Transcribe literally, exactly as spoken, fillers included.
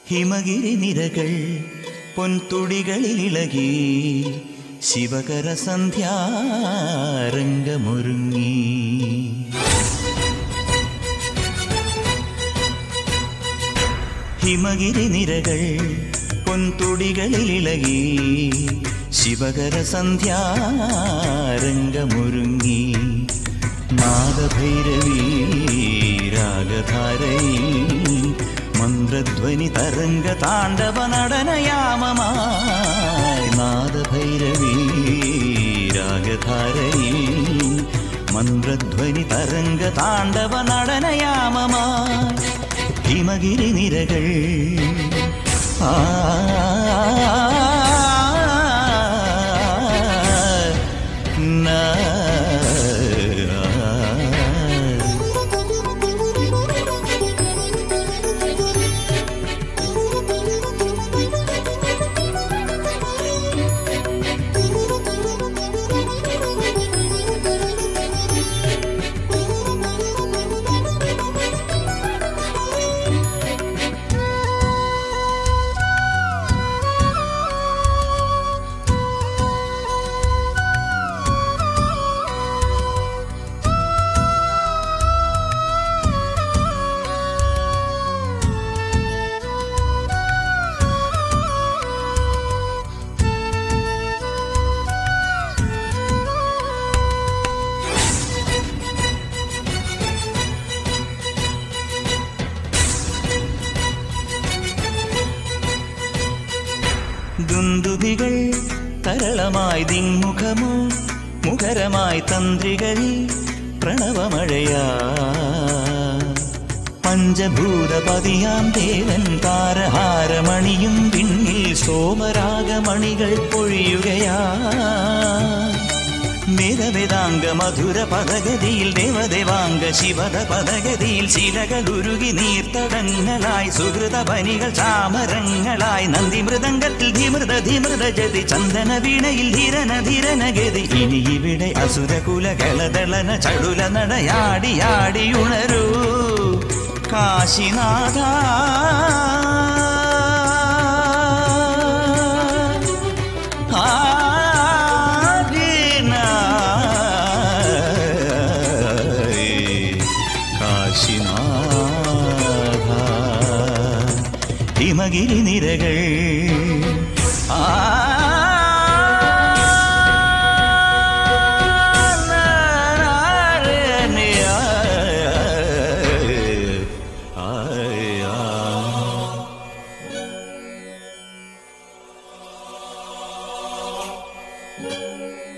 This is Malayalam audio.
ഹിമഗിരി നിരകൾ പൊൻതുടികളിലിളകി ശിവകര സന്ധ്യാരംഗമൊരുങ്ങി. ഹിമഗിരി നിരകൾ പൊൻതുടികളിലിളകി ശിവകര സന്ധ്യാരംഗമൊരുങ്ങി. നാദഭൈരവീ രാഗധാരയിൽ മന്ത്രധ്വനി തരംഗ താണ്ഡവ നടനയാമമായി. നാദഭൈരവീ രാഗധാരയിൽ മന്ത്രധ്വനി തരംഗ താണ്ഡവ നടനയാമമായി. ഹിമഗിരി നിരകൾ ആ ദുന്ദുഭികൾ തരളമായി ദിങ്മുഖമോ മുഖരമായി തന്ത്രികളിൽ പ്രണവമഴയാ. പഞ്ചഭൂതപതിയാം ദേവൻ താരഹാരമണിയും പിന്നിൽ സോമരാഗമണികൾ പൊഴിയുകയാ. വേദവേദാംഗ മധുര പദഗതിയിൽ ദേവദേവാംഗ ശിവത പദഗതിയിൽ ശിലകൾ ഉരുകി നീർത്തടങ്ങളായി സുഹൃത പനികൾ ചാമരങ്ങളായി. നന്ദി മൃദംഗത്തിൽ ധിമൃത ധിമൃത ജതി ചന്ദന വീണയിൽ ധീരന ധീരന ഗതി. ഇനി ഇവിടെ അസുരകുല ഗളദളന ചടുല നടയാടിയാടി ഉണരൂ കാശിനാഥ. ഹിമഗിരി നിരകൾ ആ Thank you.